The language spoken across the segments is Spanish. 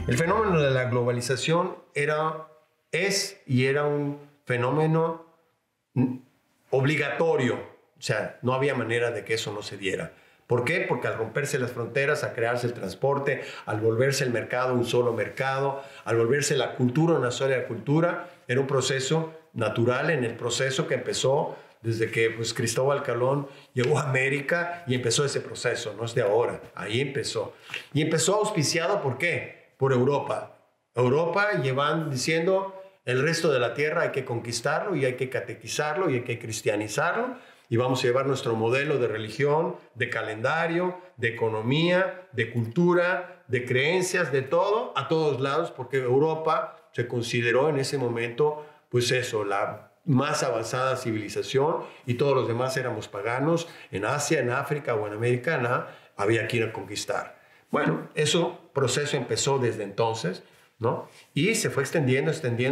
El fenómeno de la globalización es y era un fenómeno obligatorio. O sea, no había manera de que eso no se diera. ¿Por qué? Porque al romperse las fronteras, al crearse el transporte, al volverse el mercado un solo mercado, al volverse la cultura una sola cultura, era un proceso natural en el proceso que empezó desde que Cristóbal Colón llegó a América y empezó ese proceso, no es de ahora, ahí empezó. Y empezó auspiciado, ¿por qué? Por Europa. Europa llevan diciendo, el resto de la tierra hay que conquistarlo y hay que catequizarlo y hay que cristianizarlo, y vamos a llevar nuestro modelo de religión, de calendario, de economía, de cultura, de creencias, de todo, a todos lados, porque Europa se consideró en ese momento, pues eso, la más avanzada civilización, y todos los demás éramos paganos. En Asia, en África o en América, nada, había que ir a conquistar. Bueno, ese proceso empezó desde entonces, ¿no? Y se fue extendiendo,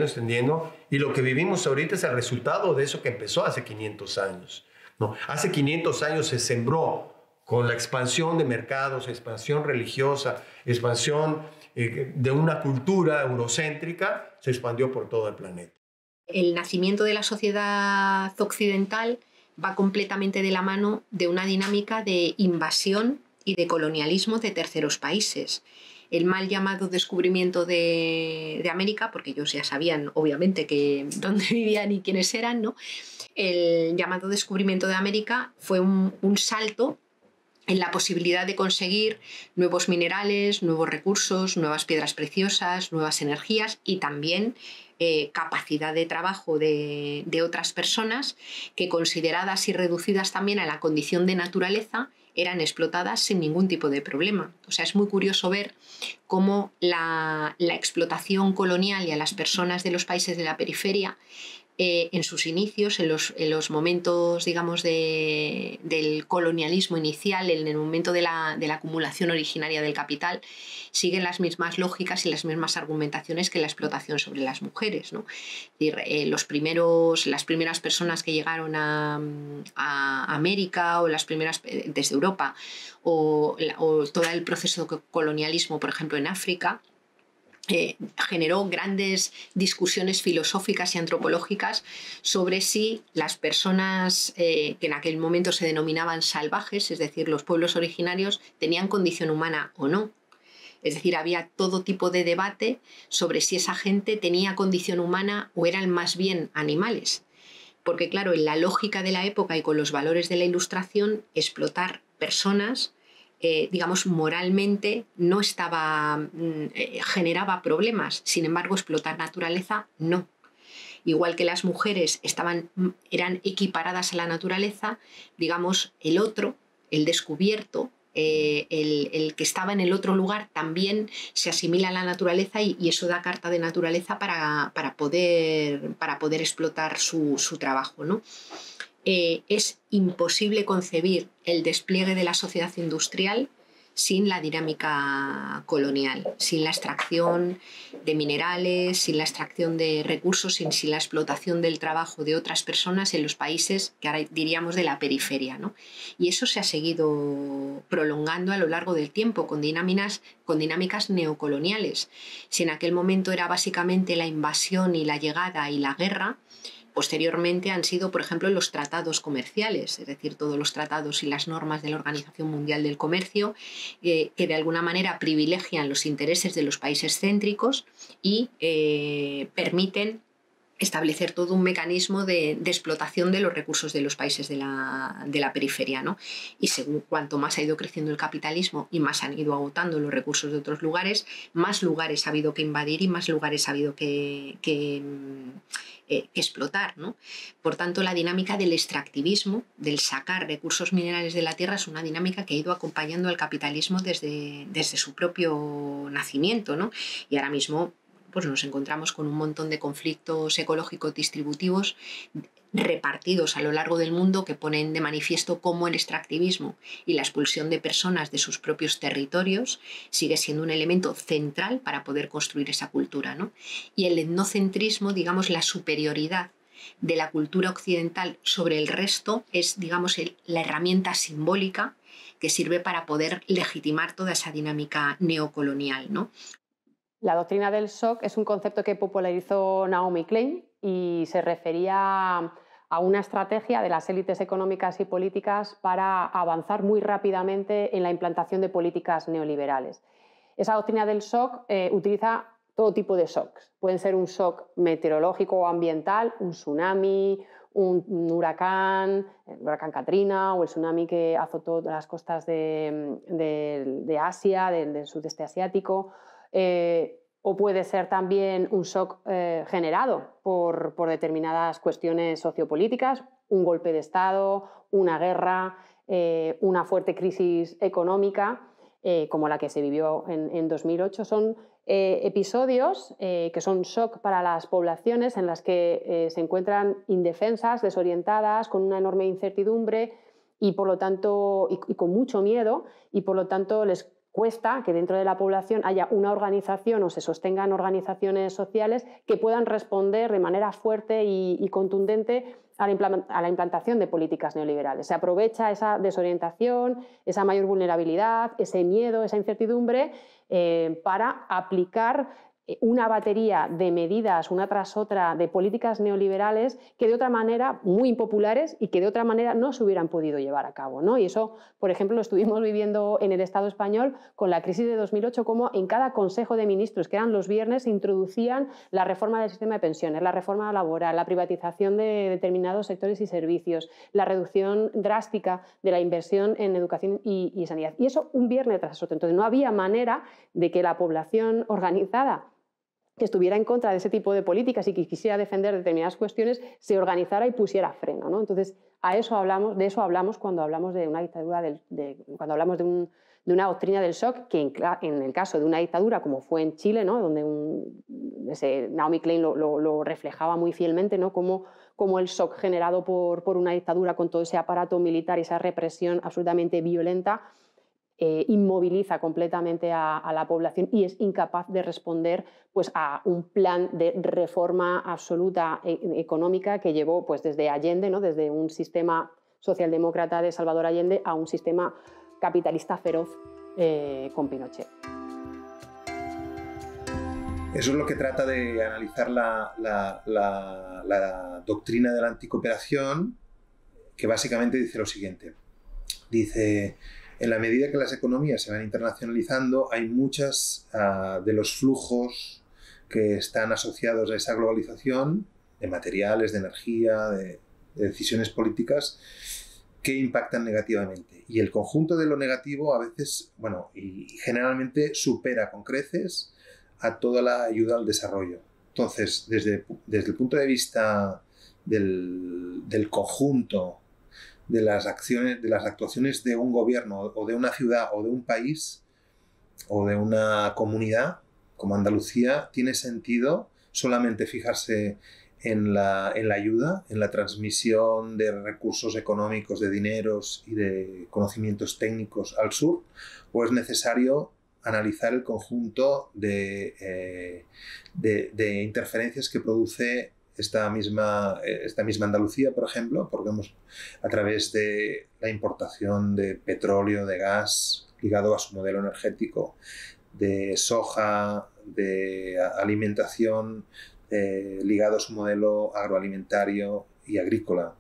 y lo que vivimos ahorita es el resultado de eso que empezó hace 500 años. ¿No? Hace 500 años se sembró con la expansión de mercados, expansión religiosa, expansión de una cultura eurocéntrica, se expandió por todo el planeta. El nacimiento de la sociedad occidental va completamente de la mano de una dinámica de invasión y de colonialismo de terceros países. El mal llamado descubrimiento de América, porque ellos ya sabían, obviamente, dónde vivían y quiénes eran, ¿no? El llamado descubrimiento de América fue un salto en la posibilidad de conseguir nuevos minerales, nuevos recursos, nuevas piedras preciosas, nuevas energías y también capacidad de trabajo de otras personas que, consideradas y reducidas también a la condición de naturaleza, eran explotadas sin ningún tipo de problema. O sea, es muy curioso ver cómo la explotación colonial y a las personas de los países de la periferia, en sus inicios, en los momentos, digamos, del colonialismo inicial, en el momento de la acumulación originaria del capital, siguen las mismas lógicas y las mismas argumentaciones que la explotación sobre las mujeres, ¿no? Es decir, las primeras personas que llegaron a América, o las primeras desde Europa, o todo el proceso de colonialismo, por ejemplo, en África, generó grandes discusiones filosóficas y antropológicas sobre si las personas que en aquel momento se denominaban salvajes, es decir, los pueblos originarios, tenían condición humana o no. Es decir, había todo tipo de debate sobre si esa gente tenía condición humana o eran más bien animales. Porque, claro, en la lógica de la época y con los valores de la Ilustración, explotar personas, digamos, moralmente no generaba problemas. Sin embargo, explotar naturaleza, no. Igual que las mujeres eran equiparadas a la naturaleza, digamos, el otro, el descubierto, el que estaba en el otro lugar, también se asimila a la naturaleza, y eso da carta de naturaleza para poder explotar su trabajo, ¿no? Es imposible concebir el despliegue de la sociedad industrial sin la dinámica colonial, sin la extracción de minerales, sin la extracción de recursos, sin la explotación del trabajo de otras personas en los países que ahora diríamos de la periferia, ¿no? Y eso se ha seguido prolongando a lo largo del tiempo con dinámicas neocoloniales. Si en aquel momento era básicamente la invasión y la llegada y la guerra, posteriormente han sido, por ejemplo, los tratados comerciales, es decir, todos los tratados y las normas de la Organización Mundial del Comercio, que de alguna manera privilegian los intereses de los países céntricos y permiten establecer todo un mecanismo de explotación de los recursos de los países de la periferia, ¿no? Y según cuanto más ha ido creciendo el capitalismo y más han ido agotando los recursos de otros lugares, más lugares ha habido que invadir y más lugares ha habido que explotar, ¿no? Por tanto, la dinámica del extractivismo, del sacar recursos minerales de la tierra, es una dinámica que ha ido acompañando al capitalismo desde su propio nacimiento, ¿no? Y ahora mismo pues nos encontramos con un montón de conflictos ecológicos distributivos repartidos a lo largo del mundo que ponen de manifiesto cómo el extractivismo y la expulsión de personas de sus propios territorios sigue siendo un elemento central para poder construir esa cultura, ¿no? Y el etnocentrismo, digamos, la superioridad de la cultura occidental sobre el resto es, digamos, la herramienta simbólica que sirve para poder legitimar toda esa dinámica neocolonial, ¿no? La doctrina del shock es un concepto que popularizó Naomi Klein y se refería a una estrategia de las élites económicas y políticas para avanzar muy rápidamente en la implantación de políticas neoliberales. Esa doctrina del shock utiliza todo tipo de shocks. Pueden ser un shock meteorológico o ambiental, un tsunami, un huracán, el huracán Katrina o el tsunami que azotó las costas de Asia, del sudeste asiático. O puede ser también un shock generado por determinadas cuestiones sociopolíticas, un golpe de Estado, una guerra, una fuerte crisis económica, como la que se vivió en 2008. Son episodios que son shock para las poblaciones en las que se encuentran indefensas, desorientadas, con una enorme incertidumbre y por lo tanto y con mucho miedo, y por lo tanto les cuesta que dentro de la población haya una organización o se sostengan organizaciones sociales que puedan responder de manera fuerte y contundente a la implantación de políticas neoliberales. Se aprovecha esa desorientación, esa mayor vulnerabilidad, ese miedo, esa incertidumbre para aplicar una batería de medidas, una tras otra, de políticas neoliberales que de otra manera, muy impopulares y que de otra manera no se hubieran podido llevar a cabo, ¿no? Y eso, por ejemplo, lo estuvimos viviendo en el Estado español con la crisis de 2008, como en cada Consejo de Ministros, que eran los viernes, se introducían la reforma del sistema de pensiones, la reforma laboral, la privatización de determinados sectores y servicios, la reducción drástica de la inversión en educación y sanidad. Y eso un viernes tras otro. Entonces no había manera de que la población organizada que estuviera en contra de ese tipo de políticas y que quisiera defender determinadas cuestiones, se organizara y pusiera freno, ¿no? Entonces, de eso hablamos cuando hablamos de una dictadura, cuando hablamos de una doctrina del shock, que en el caso de una dictadura como fue en Chile, ¿no? Donde Naomi Klein lo reflejaba muy fielmente, ¿no? Como el shock generado por una dictadura con todo ese aparato militar y esa represión absolutamente violenta inmoviliza completamente a la población y es incapaz de responder pues, a un plan de reforma absoluta económica que llevó pues, desde Allende, ¿no? Desde un sistema socialdemócrata de Salvador Allende a un sistema capitalista feroz con Pinochet. Eso es lo que trata de analizar la doctrina de la anticooperación, que básicamente dice lo siguiente. Dice: en la medida que las economías se van internacionalizando, hay muchos de los flujos que están asociados a esa globalización, de materiales, de energía, de decisiones políticas, que impactan negativamente. Y el conjunto de lo negativo a veces, bueno, y generalmente supera con creces a toda la ayuda al desarrollo. Entonces, desde el punto de vista del conjunto de las actuaciones de un gobierno o de una ciudad o de un país o de una comunidad como Andalucía, tiene sentido solamente fijarse en la ayuda, en la transmisión de recursos económicos, de dineros y de conocimientos técnicos al sur, o es necesario analizar el conjunto de interferencias que produce esta misma Andalucía, por ejemplo, porque a través de la importación de petróleo, de gas, ligado a su modelo energético, de soja, de alimentación, ligado a su modelo agroalimentario y agrícola,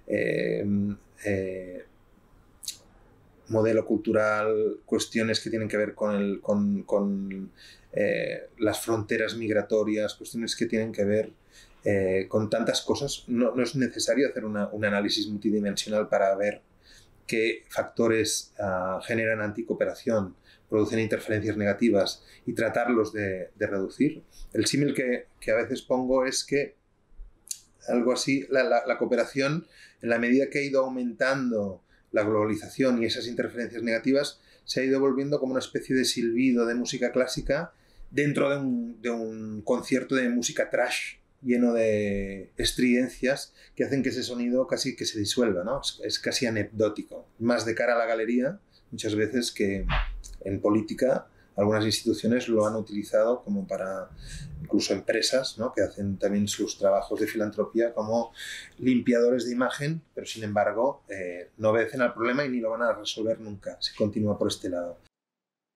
modelo cultural, cuestiones que tienen que ver con las fronteras migratorias, cuestiones que tienen que ver con tantas cosas. No es necesario hacer un análisis multidimensional para ver qué factores generan anticooperación, producen interferencias negativas y tratarlos de reducir. El símil que a veces pongo es que algo así, la cooperación, en la medida que ha ido aumentando la globalización y esas interferencias negativas, se ha ido volviendo como una especie de silbido de música clásica dentro de un concierto de música trash lleno de estridencias que hacen que ese sonido casi que se disuelva, ¿no? Es casi anecdótico, más de cara a la galería, muchas veces, que en política algunas instituciones lo han utilizado como para, incluso empresas, ¿no? Que hacen también sus trabajos de filantropía como limpiadores de imagen, pero sin embargo no obedecen al problema y ni lo van a resolver nunca si continúa por este lado.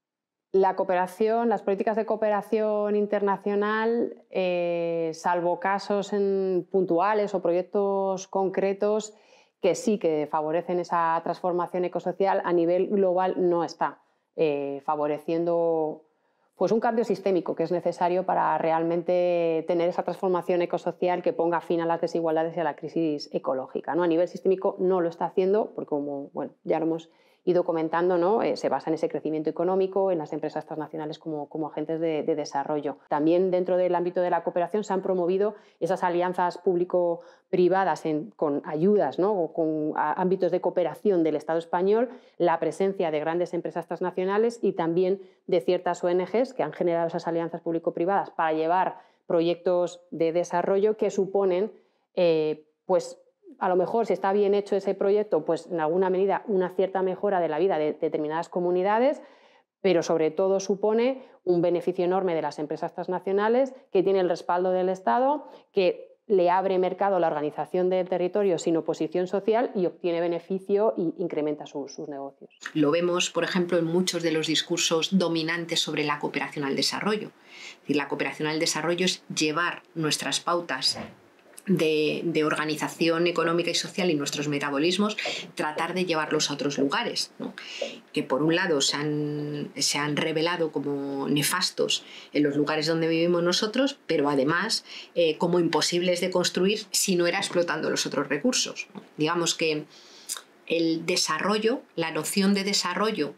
La cooperación, las políticas de cooperación internacional, salvo casos puntuales o proyectos concretos que sí que favorecen esa transformación ecosocial, a nivel global no está favoreciendo pues un cambio sistémico que es necesario para realmente tener esa transformación ecosocial que ponga fin a las desigualdades y a la crisis ecológica, ¿no? A nivel sistémico no lo está haciendo porque, como bueno, ya lo hemos ido comentando, ¿no? Se basa en ese crecimiento económico, en las empresas transnacionales como agentes de desarrollo. También dentro del ámbito de la cooperación se han promovido esas alianzas público-privadas con ayudas, ¿no? O con ámbitos de cooperación del Estado español, la presencia de grandes empresas transnacionales y también de ciertas ONGs que han generado esas alianzas público-privadas para llevar proyectos de desarrollo que suponen pues a lo mejor, si está bien hecho ese proyecto, pues en alguna medida una cierta mejora de la vida de determinadas comunidades, pero sobre todo supone un beneficio enorme de las empresas transnacionales que tiene el respaldo del Estado, que le abre mercado a la organización del territorio sin oposición social y obtiene beneficio e incrementa sus negocios. Lo vemos, por ejemplo, en muchos de los discursos dominantes sobre la cooperación al desarrollo. Es decir, la cooperación al desarrollo es llevar nuestras pautas de organización económica y social y nuestros metabolismos, tratar de llevarlos a otros lugares, ¿no? Que por un lado se han revelado como nefastos en los lugares donde vivimos nosotros, pero además como imposibles de construir si no era explotando los otros recursos, ¿no? Digamos que el desarrollo, la noción de desarrollo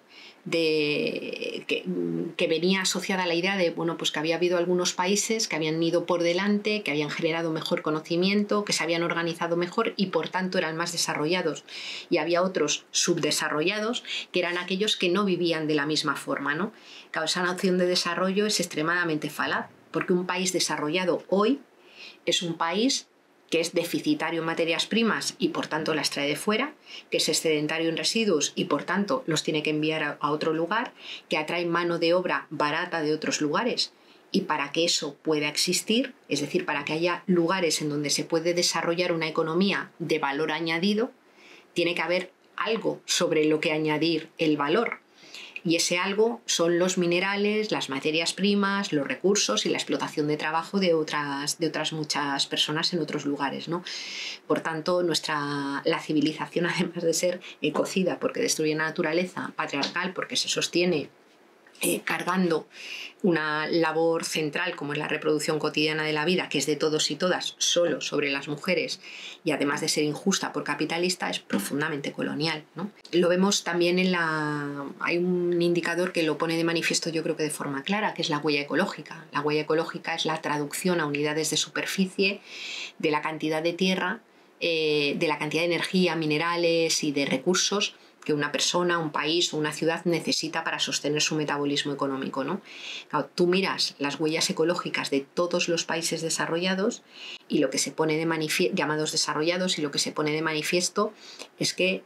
que venía asociada a la idea de bueno, pues que había habido algunos países que habían ido por delante, que habían generado mejor conocimiento, que se habían organizado mejor y por tanto eran más desarrollados. Y había otros subdesarrollados que eran aquellos que no vivían de la misma forma, ¿no? Claro, esa noción de desarrollo es extremadamente falaz, porque un país desarrollado hoy es un país que es deficitario en materias primas y por tanto las trae de fuera, que es excedentario en residuos y por tanto los tiene que enviar a otro lugar, que atrae mano de obra barata de otros lugares. Y para que eso pueda existir, es decir, para que haya lugares en donde se puede desarrollar una economía de valor añadido, tiene que haber algo sobre lo que añadir el valor. Y ese algo son los minerales, las materias primas, los recursos y la explotación de trabajo de otras muchas personas en otros lugares, ¿no? Por tanto, la civilización, además de ser ecocida porque destruye la naturaleza, patriarcal porque se sostiene cargando una labor central como es la reproducción cotidiana de la vida, que es de todos y todas, solo sobre las mujeres, y además de ser injusta por capitalista, es profundamente colonial, ¿no? Lo vemos también hay un indicador que lo pone de manifiesto, yo creo que de forma clara, que es la huella ecológica. La huella ecológica es la traducción a unidades de superficie de la cantidad de tierra, de la cantidad de energía, minerales y de recursos que una persona, un país o una ciudad necesita para sostener su metabolismo económico, ¿no? Claro, tú miras las huellas ecológicas de todos los países desarrollados y lo que se pone de manifiesto, llamados desarrollados, y lo que se pone de manifiesto es que,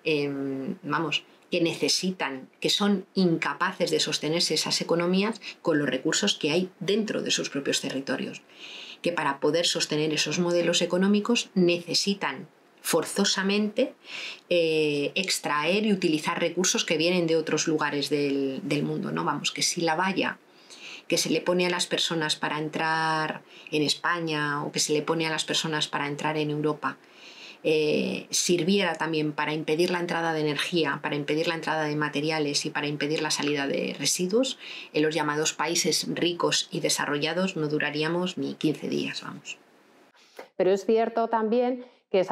que necesitan, que son incapaces de sostenerse esas economías con los recursos que hay dentro de sus propios territorios. Que para poder sostener esos modelos económicos necesitan forzosamente extraer y utilizar recursos que vienen de otros lugares del mundo, ¿no? Vamos, que si la valla que se le pone a las personas para entrar en España o que se le pone a las personas para entrar en Europa sirviera también para impedir la entrada de energía, para impedir la entrada de materiales y para impedir la salida de residuos, en los llamados países ricos y desarrollados no duraríamos ni 15 días, vamos. Pero es cierto también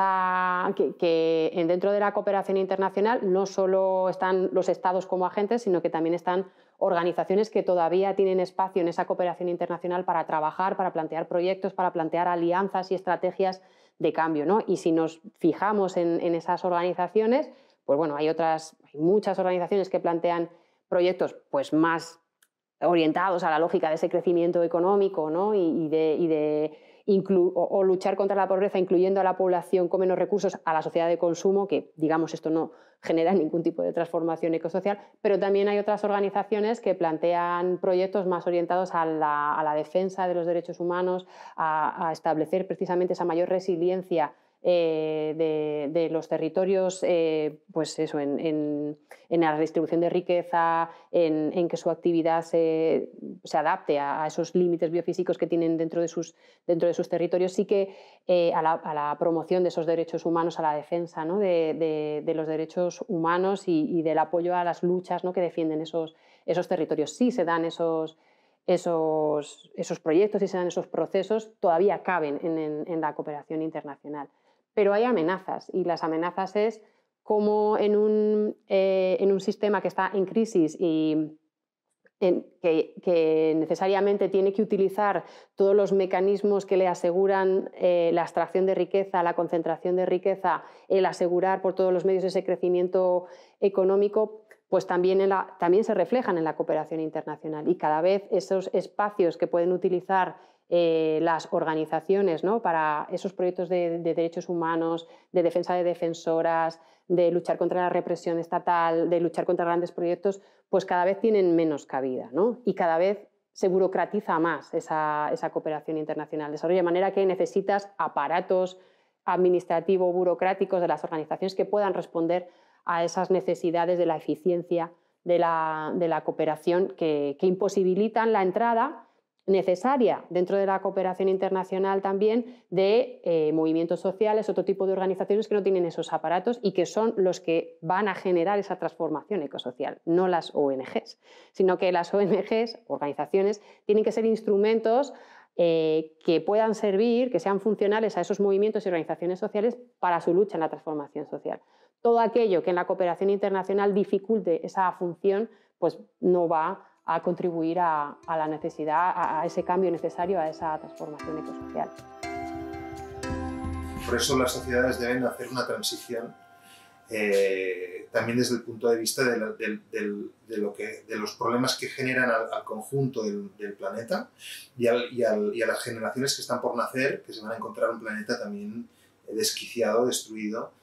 que dentro de la cooperación internacional no solo están los estados como agentes, sino que también están organizaciones que todavía tienen espacio en esa cooperación internacional para trabajar, para plantear proyectos, para plantear alianzas y estrategias de cambio, ¿no? Y si nos fijamos en esas organizaciones, pues bueno, hay muchas organizaciones que plantean proyectos pues más orientados a la lógica de ese crecimiento económico, ¿no? O luchar contra la pobreza incluyendo a la población con menos recursos, a la sociedad de consumo, que digamos esto no genera ningún tipo de transformación ecosocial, pero también hay otras organizaciones que plantean proyectos más orientados a la defensa de los derechos humanos, a establecer precisamente esa mayor resiliencia de los territorios, pues eso, en la redistribución de riqueza, en que su actividad se adapte a esos límites biofísicos que tienen dentro de sus territorios, sí que a la promoción de esos derechos humanos, a la defensa, ¿no?, de los derechos humanos y del apoyo a las luchas, ¿no?, que defienden esos territorios. Sí se dan esos proyectos y se dan esos procesos, todavía caben en la cooperación internacional. Pero hay amenazas, y las amenazas es como en un sistema que está en crisis y que necesariamente tiene que utilizar todos los mecanismos que le aseguran la extracción de riqueza, la concentración de riqueza, el asegurar por todos los medios ese crecimiento económico, pues también se reflejan en la cooperación internacional, y cada vez esos espacios que pueden utilizar las organizaciones, ¿no?, para esos proyectos de derechos humanos, de defensa de defensoras, de luchar contra la represión estatal, de luchar contra grandes proyectos, pues cada vez tienen menos cabida, ¿no? Y cada vez se burocratiza más esa cooperación internacional. De manera que necesitas aparatos administrativo-burocráticos de las organizaciones que puedan responder a esas necesidades de la eficiencia de la cooperación que imposibilitan la entrada necesaria dentro de la cooperación internacional también de movimientos sociales, otro tipo de organizaciones que no tienen esos aparatos y que son los que van a generar esa transformación ecosocial, no las ONGs, sino que las ONGs, organizaciones, tienen que ser instrumentos que puedan servir, que sean funcionales a esos movimientos y organizaciones sociales para su lucha en la transformación social. Todo aquello que en la cooperación internacional dificulte esa función, pues no va a contribuir a la necesidad, a ese cambio necesario, a esa transformación ecosocial. Por eso las sociedades deben hacer una transición también desde el punto de vista de los problemas que generan al conjunto del planeta y a las generaciones que están por nacer, que se van a encontrar un planeta también desquiciado, destruido,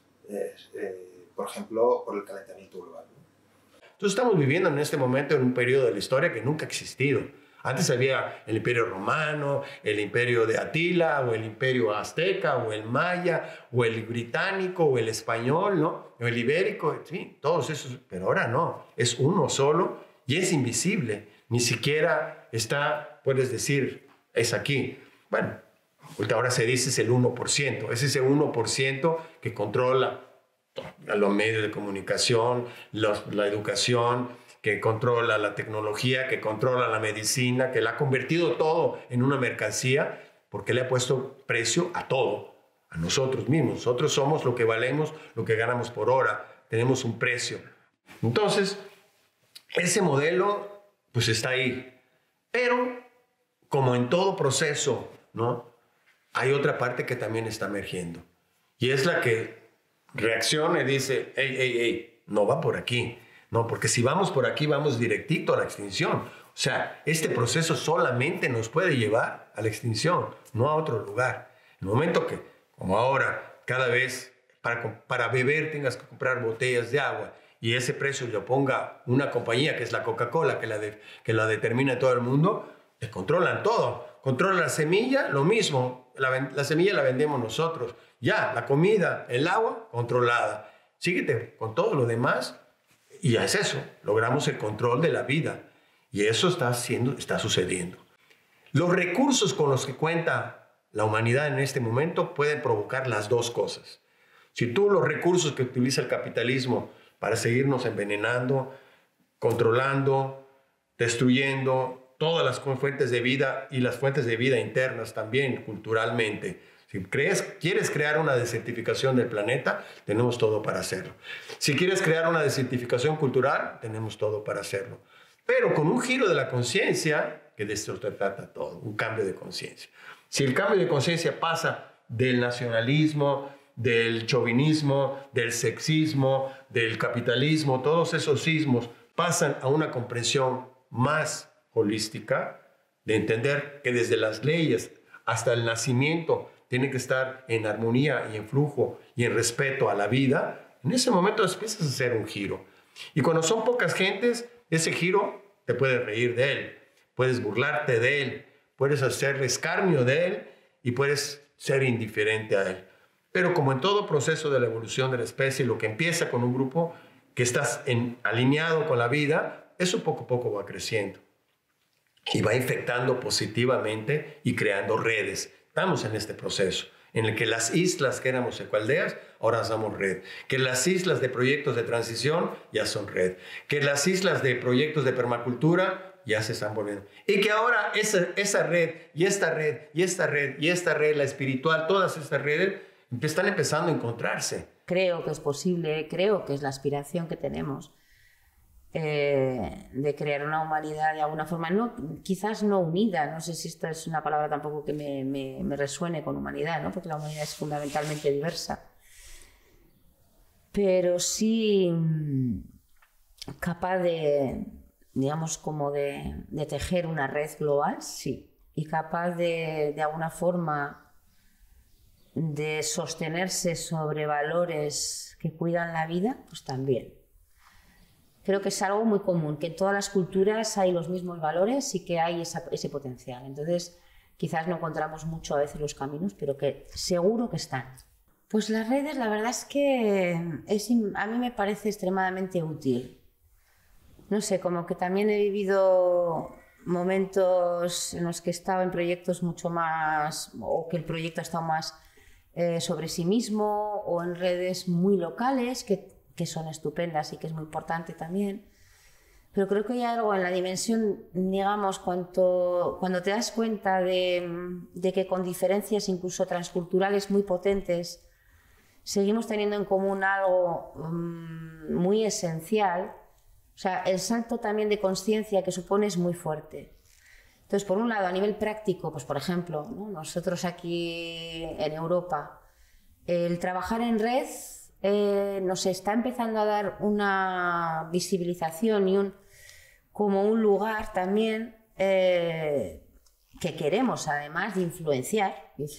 por ejemplo, por el calentamiento global. Entonces estamos viviendo en este momento en un periodo de la historia que nunca ha existido. Antes había el Imperio Romano, el Imperio de Atila, o el Imperio Azteca, o el Maya, o el británico, o el español, ¿no?, o el ibérico, en fin, todos esos. Pero ahora no, es uno solo y es invisible. Ni siquiera está, puedes decir, es aquí. Bueno, ahora se dice es el 1%. Es ese 1% que controla a los medios de comunicación, la educación, que controla la tecnología, que controla la medicina, que la ha convertido todo en una mercancía, porque le ha puesto precio a todo, a nosotros mismos. Nosotros somos lo que valemos, lo que ganamos por hora, tenemos un precio. Entonces, ese modelo pues está ahí. Pero, como en todo proceso, ¿no?, hay otra parte que también está emergiendo. Y es la que reacciona y dice, hey, no va por aquí. No, porque si vamos por aquí, vamos directito a la extinción. O sea, este proceso solamente nos puede llevar a la extinción, no a otro lugar. El momento que, como ahora, cada vez para beber tengas que comprar botellas de agua y ese precio lo ponga una compañía que es la Coca-Cola, que la determina en todo el mundo, te controlan todo. Controlan la semilla, lo mismo. La semilla la vendemos nosotros. Ya, la comida, el agua, controlada. Síguete con todo lo demás y es eso. Logramos el control de la vida. Y eso está sucediendo. Los recursos con los que cuenta la humanidad en este momento pueden provocar las dos cosas. Si tú los recursos que utiliza el capitalismo para seguirnos envenenando, controlando, destruyendo todas las fuentes de vida y las fuentes de vida internas también culturalmente, si quieres crear una desertificación del planeta, tenemos todo para hacerlo. Si quieres crear una desertificación cultural, tenemos todo para hacerlo. Pero con un giro de la conciencia, que de esto se trata todo, un cambio de conciencia. Si el cambio de conciencia pasa del nacionalismo, del chauvinismo, del sexismo, del capitalismo, todos esos sismos pasan a una comprensión más holística, de entender que desde las leyes hasta el nacimiento tiene que estar en armonía y en flujo y en respeto a la vida, en ese momento empiezas a hacer un giro. Y cuando son pocas gentes, ese giro te puedes reír de él, puedes burlarte de él, puedes hacer escarnio de él y puedes ser indiferente a él. Pero como en todo proceso de la evolución de la especie, lo que empieza con un grupo que estás alineado con la vida, eso poco a poco va creciendo y va infectando positivamente y creando redes. Estamos en este proceso en el que las islas que éramos ecoaldeas, ahora somos red. Que las islas de proyectos de transición ya son red. Que las islas de proyectos de permacultura ya se están volviendo. Y que ahora esa red, y esta red, y esta red, y esta red, la espiritual, todas estas redes, están empezando a encontrarse. Creo que es posible, creo que es la aspiración que tenemos de crear una humanidad de alguna forma, no, quizás no unida, no sé si esta es una palabra tampoco que me resuene con humanidad, ¿no? Porque la humanidad es fundamentalmente diversa, pero sí capaz de, digamos, como de tejer una red global, sí, y capaz de alguna forma de sostenerse sobre valores que cuidan la vida, pues también. Creo que es algo muy común, que en todas las culturas hay los mismos valores y que hay ese potencial. Entonces, quizás no encontramos mucho a veces los caminos, pero que seguro que están. Pues las redes, la verdad es que a mí me parece extremadamente útil. No sé, como que también he vivido momentos en los que he estado en proyectos mucho más, o que el proyecto ha estado más sobre sí mismo, o en redes muy locales, que son estupendas y que es muy importante también. Pero creo que hay algo en la dimensión, digamos, cuando te das cuenta de que con diferencias incluso transculturales muy potentes seguimos teniendo en común algo muy esencial, o sea, el salto también de conciencia que supone es muy fuerte. Entonces, por un lado, a nivel práctico, pues por ejemplo, ¿no? Nosotros aquí en Europa, el trabajar en red nos está empezando a dar una visibilización y como un lugar también que queremos además de influenciar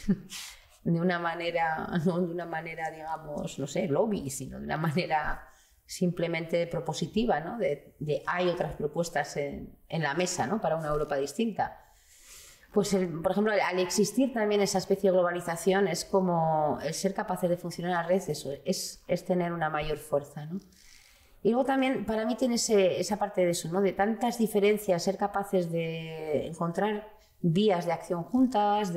de una manera, no de una manera, digamos, no sé, lobby, sino de una manera simplemente propositiva, ¿no? Hay otras propuestas en la mesa, ¿no? Para una Europa distinta. Pues, por ejemplo, al existir también esa especie de globalización, es como el ser capaces de funcionar a red, eso es tener una mayor fuerza, ¿no? Y luego también, para mí, tiene esa parte de eso, ¿no? De tantas diferencias, ser capaces de encontrar vías de acción juntas,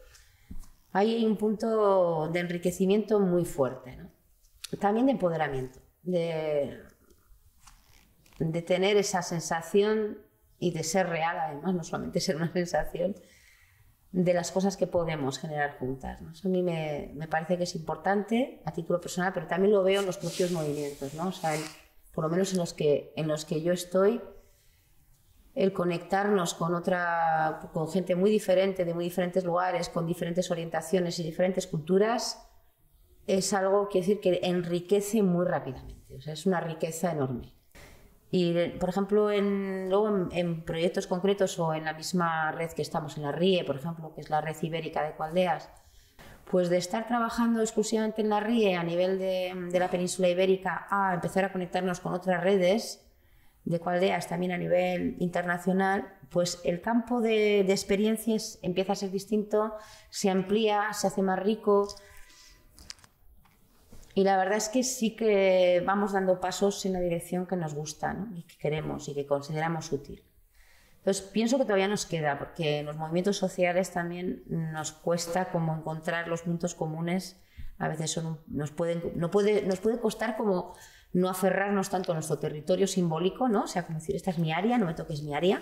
hay un punto de enriquecimiento muy fuerte, ¿no? También de empoderamiento, de tener esa sensación y de ser real, además, no solamente ser una sensación de las cosas que podemos generar juntas, ¿no? Eso a mí me parece que es importante a título personal, pero también lo veo en los propios movimientos, ¿no? O sea, por lo menos en los que yo estoy, el conectarnos con gente muy diferente, de muy diferentes lugares, con diferentes orientaciones y diferentes culturas, es algo, quiero decir, que enriquece muy rápidamente, o sea, es una riqueza enorme. Y, por ejemplo, luego en proyectos concretos o en la misma red que estamos en la RIE, por ejemplo, que es la Red Ibérica de Ecoaldeas, pues de estar trabajando exclusivamente en la RIE a nivel de la península ibérica a empezar a conectarnos con otras redes de ecoaldeas también a nivel internacional, pues el campo de experiencias empieza a ser distinto, se amplía, se hace más rico. Y la verdad es que sí que vamos dando pasos en la dirección que nos gusta, ¿no? Y que queremos y que consideramos útil. Entonces pienso que todavía nos queda, porque en los movimientos sociales también nos cuesta como encontrar los puntos comunes. A veces nos puede costar como no aferrarnos tanto a nuestro territorio simbólico, ¿no? O sea, como decir, esta es mi área, no me toques mi área.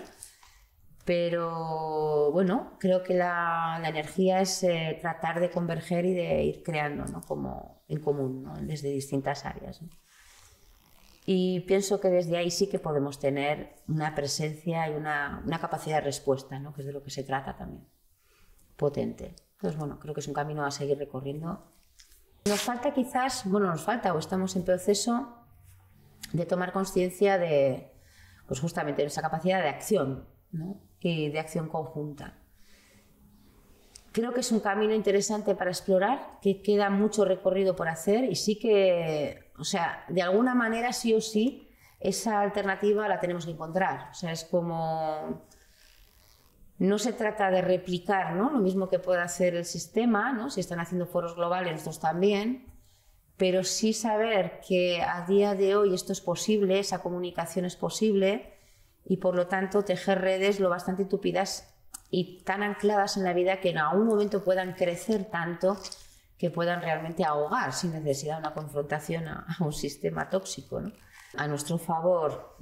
Pero bueno, creo que la energía es tratar de converger y de ir creando, ¿no? Como en común, ¿no? Desde distintas áreas, ¿no? Y pienso que desde ahí sí que podemos tener una presencia y una capacidad de respuesta, ¿no? Que es de lo que se trata también, potente. Entonces, bueno, creo que es un camino a seguir recorriendo. Nos falta quizás, o estamos en proceso de tomar conciencia de, pues justamente, de esa capacidad de acción, ¿no? Y de acción conjunta. Creo que es un camino interesante para explorar, que queda mucho recorrido por hacer y sí que, o sea, de alguna manera sí o sí, esa alternativa la tenemos que encontrar. O sea, es como No se trata de replicar, ¿no?, lo mismo que puede hacer el sistema, ¿no?, si están haciendo foros globales, nosotros también, pero sí saber que a día de hoy esto es posible, esa comunicación es posible, y por lo tanto tejer redes lo bastante tupidas y tan ancladas en la vida que en algún momento puedan crecer tanto que puedan realmente ahogar sin necesidad de una confrontación a un sistema tóxico, ¿no? A nuestro favor,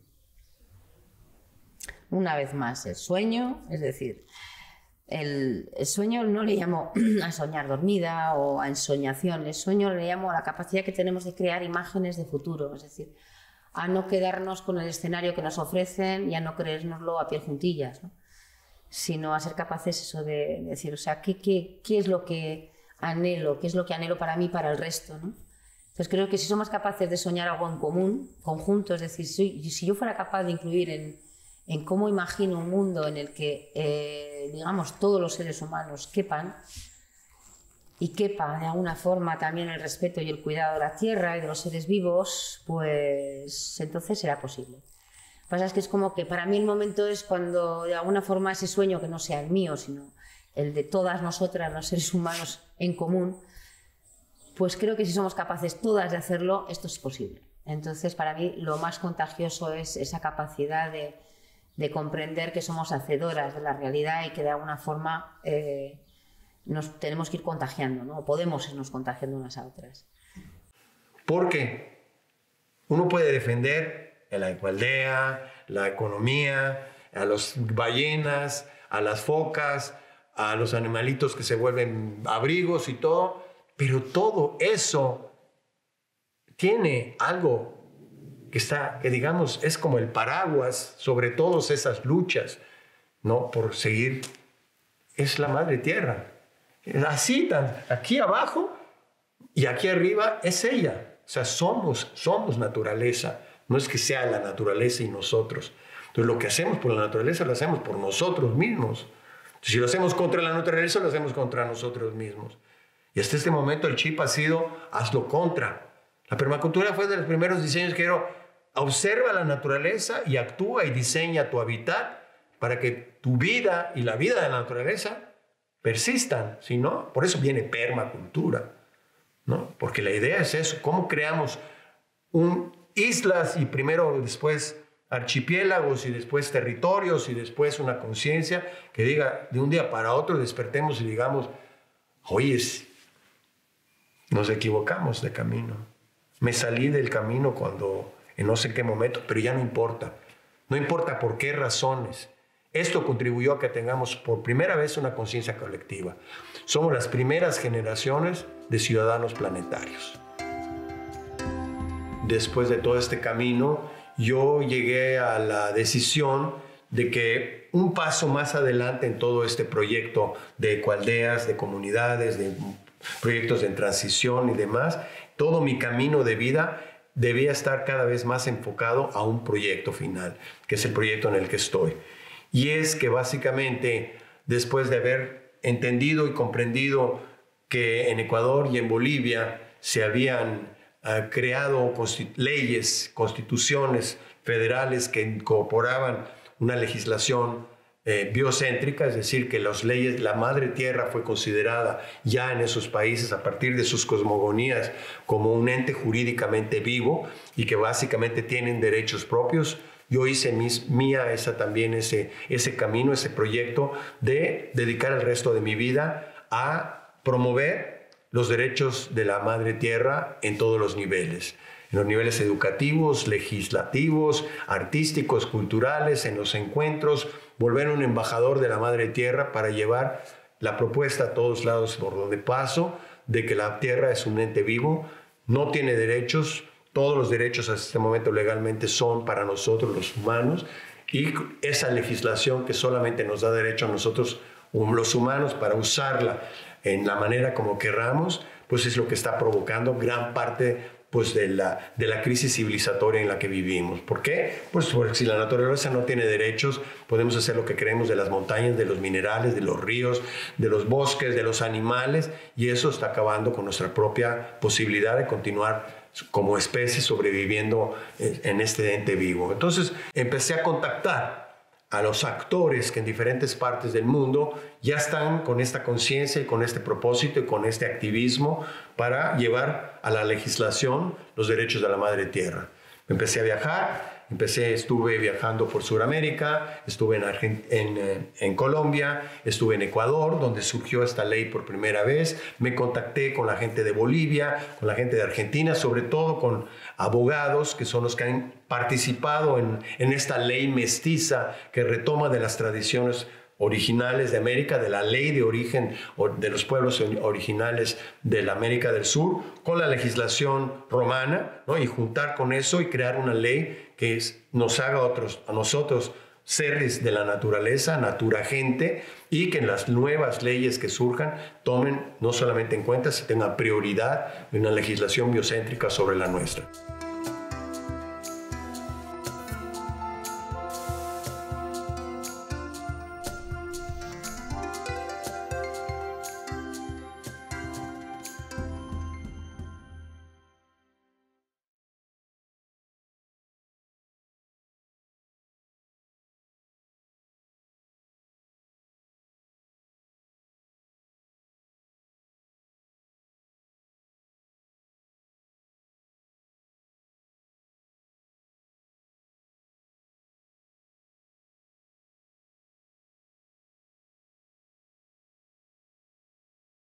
una vez más, el sueño, es decir, el sueño no le llamo a soñar dormida o a ensoñación, el sueño le llamo a la capacidad que tenemos de crear imágenes de futuro, es decir, a no quedarnos con el escenario que nos ofrecen y a no creérnoslo a piel juntillas, ¿no?, sino a ser capaces eso de decir, o sea, ¿qué es lo que anhelo? ¿Qué es lo que anhelo para mí, para el resto, ¿no? Entonces creo que si somos capaces de soñar algo en común, conjunto, es decir, si yo fuera capaz de incluir en cómo imagino un mundo en el que, digamos, todos los seres humanos quepan, y quepa de alguna forma también el respeto y el cuidado de la tierra y de los seres vivos, pues entonces será posible. Lo que pasa es que es como que para mí el momento es cuando de alguna forma ese sueño, que no sea el mío, sino el de todas nosotras, los seres humanos en común, pues creo que si somos capaces todas de hacerlo, esto es posible. Entonces para mí lo más contagioso es esa capacidad de comprender que somos hacedoras de la realidad y que de alguna forma nos tenemos que ir contagiando, ¿no? O podemos irnos contagiando unas a otras. Porque uno puede defender la ecoaldea, la economía, a las ballenas, a las focas, a los animalitos que se vuelven abrigos y todo, pero todo eso tiene algo que digamos es como el paraguas sobre todas esas luchas, ¿no?, por seguir, es la madre tierra. Así, aquí abajo y aquí arriba es ella. O sea, somos naturaleza. No es que sea la naturaleza y nosotros. Entonces, lo que hacemos por la naturaleza lo hacemos por nosotros mismos. Si lo hacemos contra la naturaleza, lo hacemos contra nosotros mismos. Y hasta este momento el chip ha sido, hazlo contra. La permacultura fue de los primeros diseños que era, observa la naturaleza y actúa y diseña tu hábitat para que tu vida y la vida de la naturaleza persistan. Si no, por eso viene permacultura, ¿no? Porque la idea es eso, cómo creamos islas y primero después archipiélagos y después territorios y después una conciencia que diga, de un día para otro despertemos y digamos, oye, nos equivocamos de camino. Me salí del camino cuando, en no sé en qué momento, pero ya no importa. No importa por qué razones. Esto contribuyó a que tengamos por primera vez una conciencia colectiva. Somos las primeras generaciones de ciudadanos planetarios. Después de todo este camino, yo llegué a la decisión de que un paso más adelante en todo este proyecto de ecoaldeas, de comunidades, de proyectos de transición y demás, todo mi camino de vida debía estar cada vez más enfocado a un proyecto final, que es el proyecto en el que estoy. Y es que básicamente, después de haber entendido y comprendido que en Ecuador y en Bolivia se habían creado leyes, constituciones federales que incorporaban una legislación biocéntrica, es decir, que las leyes, la madre tierra fue considerada ya en esos países a partir de sus cosmogonías como un ente jurídicamente vivo y que básicamente tienen derechos propios. Yo hice mía también ese camino, ese proyecto de dedicar el resto de mi vida a promover los derechos de la madre tierra en todos los niveles. En los niveles educativos, legislativos, artísticos, culturales, en los encuentros, volver un embajador de la madre tierra para llevar la propuesta a todos lados por donde paso de que la tierra es un ente vivo, no tiene derechos. Todos los derechos hasta este momento legalmente son para nosotros los humanos y esa legislación que solamente nos da derecho a nosotros los humanos para usarla en la manera como querramos, pues es lo que está provocando gran parte pues, de la crisis civilizatoria en la que vivimos. ¿Por qué? Pues porque si la naturaleza no tiene derechos, podemos hacer lo que queremos de las montañas, de los minerales, de los ríos, de los bosques, de los animales, y eso está acabando con nuestra propia posibilidad de continuar como especie sobreviviendo en este ente vivo. Entonces empecé a contactar a los actores que en diferentes partes del mundo ya están con esta conciencia y con este propósito y con este activismo para llevar a la legislación los derechos de la madre tierra. Empecé a viajar, estuve viajando por Sudamérica, estuve en Colombia, estuve en Ecuador, donde surgió esta ley por primera vez. Me contacté con la gente de Bolivia, con la gente de Argentina, sobre todo con abogados que son los que han participado en esta ley mestiza que retoma de las tradiciones originales de América, de la ley de origen de los pueblos originales de la América del Sur, con la legislación romana, ¿no? Y juntar con eso y crear una ley que nos haga a nosotros seres de la naturaleza, naturagente, y que en las nuevas leyes que surjan tomen no solamente en cuenta, sino tengan prioridad de una legislación biocéntrica sobre la nuestra.